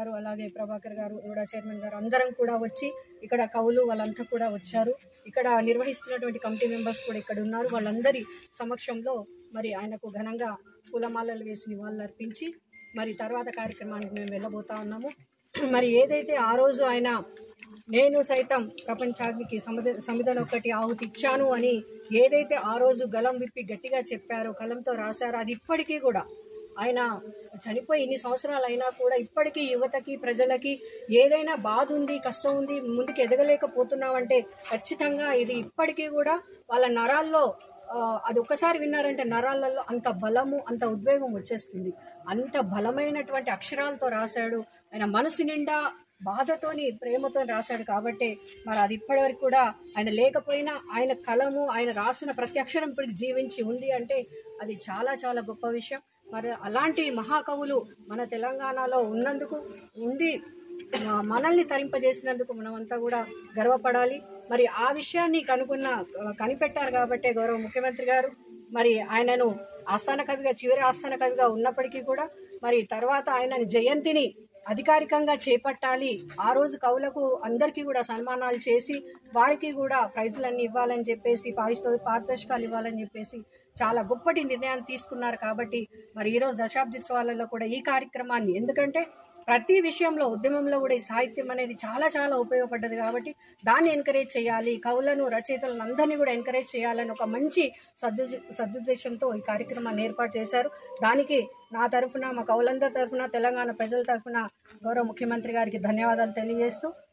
గారు, అలాగే ప్రభాకర్ గారు, కూడా చైర్మన్ గారు అందరం కూడా వచ్చి ఇక్కడ కవులు వాళ్ళంతా కూడా వచ్చారు. ఇక్కడ నిర్వహిస్తున్నటువంటి కమిటీ మెంబర్స్ కూడా ఇక్కడ ఉన్నారు. వాళ్ళందరి సమక్షంలో మరి ఆయనకు ఘనంగా పూలమాలలు వేసి నివాళులు అర్పించి మరి తర్వాత కార్యక్రమానికి మేము వెళ్ళబోతా ఉన్నాము. మరి ఏదైతే ఆ రోజు ఆయన నేను సైతం ప్రపంచాగ్నికి సమిధనొక్కటి ఆహుతి ఇచ్చాను అని ఏదైతే ఆ రోజు గలం విప్పి గట్టిగా చెప్పారో, కలంతో రాశారో, అది ఇప్పటికీ కూడా ఆయన చనిపోయి ఇన్ని సంవత్సరాలు అయినా కూడా ఇప్పటికీ యువతకి, ప్రజలకి ఏదైనా బాధ ఉంది, కష్టం ఉంది, ముందుకు ఎదగలేకపోతున్నామంటే ఖచ్చితంగా ఇది ఇప్పటికీ కూడా వాళ్ళ నరాల్లో అది ఒక్కసారి విన్నారంటే నరాలలో అంత బలము, అంత ఉద్వేగం వచ్చేస్తుంది. అంత బలమైనటువంటి అక్షరాలతో రాశాడు. ఆయన మనసు నిండా బాధతోని, ప్రేమతో రాశాడు. కాబట్టి మరి అది ఇప్పటివరకు కూడా ఆయన లేకపోయినా ఆయన కలము, ఆయన రాసిన ప్రతి అక్షరం ఇప్పటికి జీవించి ఉంది అంటే అది చాలా చాలా గొప్ప విషయం. మరి అలాంటి మహాకవులు మన తెలంగాణలో ఉన్నందుకు, ఉండి మనల్ని తరింపజేసినందుకు మనమంతా కూడా గర్వపడాలి. మరి ఆ విషయాన్ని కనిపెట్టారు కాబట్టే గౌరవ ముఖ్యమంత్రి గారు మరి ఆయనను ఆస్థాన కవిగా, చివరి ఆస్థాన కవిగా ఉన్నప్పటికీ కూడా మరి తర్వాత ఆయన జయంతిని అధికారికంగా చేపట్టాలి, ఆ రోజు కవులకు అందరికీ కూడా సన్మానాలు చేసి వారికి కూడా ప్రైజులన్నీ ఇవ్వాలని చెప్పేసి, పారితోషికాలు ఇవ్వాలని చెప్పేసి చాలా గొప్పటి నిర్ణయాన్ని తీసుకున్నారు. కాబట్టి మరి ఈరోజు దశాబ్దోత్సవాలలో కూడా ఈ కార్యక్రమాన్ని, ఎందుకంటే ప్రతి విషయంలో ఉద్యమంలో కూడా ఈ సాహిత్యం అనేది చాలా చాలా ఉపయోగపడ్డది కాబట్టి దాన్ని ఎంకరేజ్ చేయాలి, కవులను, రచయితలను అందరినీ కూడా ఎంకరేజ్ చేయాలని ఒక మంచి సదుద్దేశంతో ఈ కార్యక్రమాన్ని ఏర్పాటు చేశారు. దానికి నా తరఫున, మా కవులందరి తరఫున, తెలంగాణ ప్రజల తరఫున గౌరవ ముఖ్యమంత్రి గారికి ధన్యవాదాలు తెలియజేస్తూ